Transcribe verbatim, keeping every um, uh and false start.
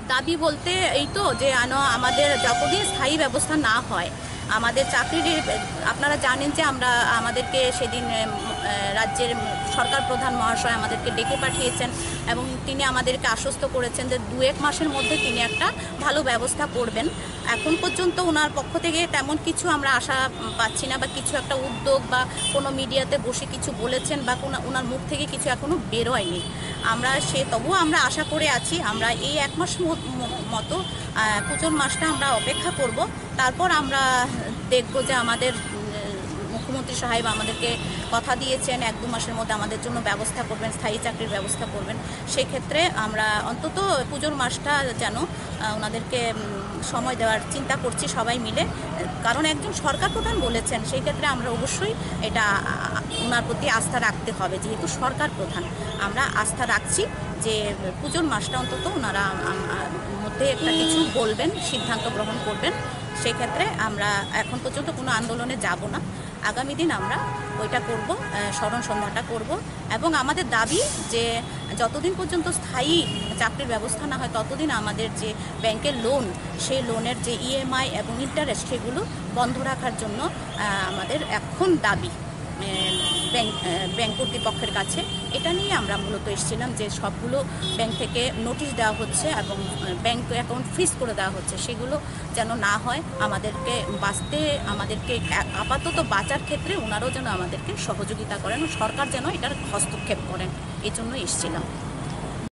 দাবি বলতে এই তো যে আমাদের যতদিন স্থায়ী ব্যবস্থা না হয় আমাদের চাকরির, আপনারা জানেন যে আমরা আমাদেরকে সেদিন রাজ্যের সরকার প্রধান মহাশয় আমাদেরকে ডেকে পাঠিয়েছেন এবং তিনি আমাদেরকে আশ্বস্ত করেছেন যে দু এক মাসের মধ্যে তিনি একটা ভালো ব্যবস্থা করবেন। এখন পর্যন্ত ওনার পক্ষ থেকে তেমন কিছু আমরা আশা পাচ্ছি না, বা কিছু একটা উদ্যোগ বা কোনো মিডিয়াতে বসে কিছু বলেছেন বা কোনো ওনার মুখ থেকে কিছু এখনও বেরোয়নি। আমরা সে তবুও আমরা আশা করে আছি, আমরা এই এক মাস মতো পুজোর মাসটা আমরা অপেক্ষা করব, তারপর আমরা দেখব যে আমাদের মুখ্যমন্ত্রী সাহেব আমাদেরকে কথা দিয়েছেন এক দু মাসের মধ্যে আমাদের জন্য ব্যবস্থা করবেন, স্থায়ী চাকরির ব্যবস্থা করবেন। সেই ক্ষেত্রে আমরা অন্তত পুজোর মাসটা যেন ওনাদেরকে সময় দেওয়ার চিন্তা করছি সবাই মিলে, কারণ একজন সরকার প্রধান বলেছেন, সেই ক্ষেত্রে আমরা অবশ্যই এটা ওনার প্রতি আস্থা রাখতে হবে। যেহেতু সরকার প্রধান, আমরা আস্থা রাখছি যে পুজোর মাসটা অন্তত ওনারা মধ্যে একটা কিছু বলবেন, সিদ্ধান্ত গ্রহণ করবেন। সেই ক্ষেত্রে আমরা এখন পর্যন্ত কোনো আন্দোলনে যাব না, আগামী দিন আমরা ওইটা করব, স্মরণ সন্ধ্যাটা করব। এবং আমাদের দাবি যে যতদিন পর্যন্ত স্থায়ী চাকরির ব্যবস্থা না হয় ততদিন আমাদের যে ব্যাংকের লোন, সেই লোনের যে ইএমআই এবং ইন্টারেস্ট সেগুলো বন্ধ রাখার জন্য আমাদের এখন দাবি ব্যাংক ব্যাংক কর্তৃপক্ষের কাছে। এটা নিয়ে আমরা মূলত এসেছিলাম যে সবগুলো ব্যাংক থেকে নোটিশ দেওয়া হচ্ছে এবং ব্যাংক অ্যাকাউন্ট ফ্রিজ করে দেওয়া হচ্ছে, সেগুলো যেন না হয়। আমাদেরকে বাঁচতে, আমাদেরকে আপাতত বাঁচার ক্ষেত্রে ওনারাও যেন আমাদেরকে সহযোগিতা করেন, সরকার যেন এটার হস্তক্ষেপ করেন, এই জন্য এসেছিলাম।